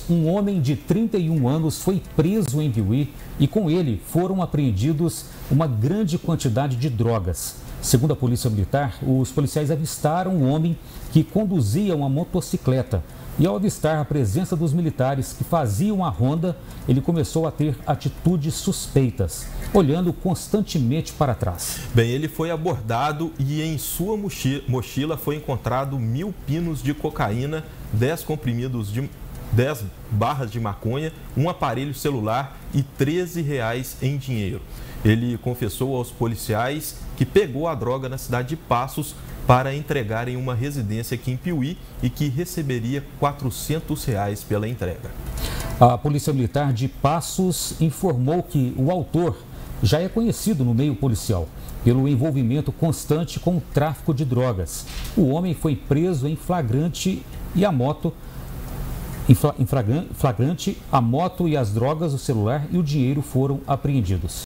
um homem de 31 anos foi preso em Piuí e com ele foram apreendidos uma grande quantidade de drogas. Segundo a Polícia Militar, os policiais avistaram um homem que conduzia uma motocicleta. E ao avistar a presença dos militares que faziam a ronda, ele começou a ter atitudes suspeitas, olhando constantemente para trás. Bem, ele foi abordado e em sua mochila foi encontrado 1.000 pinos de cocaína, 10 barras de maconha, um aparelho celular e R$13 em dinheiro. Ele confessou aos policiais que pegou a droga na cidade de Passos para entregar em uma residência aqui em Piuí e que receberia R$400 pela entrega. A Polícia Militar de Passos informou que o autor já é conhecido no meio policial pelo envolvimento constante com o tráfico de drogas. O homem foi preso em flagrante e a moto e as drogas, o celular e o dinheiro foram apreendidos.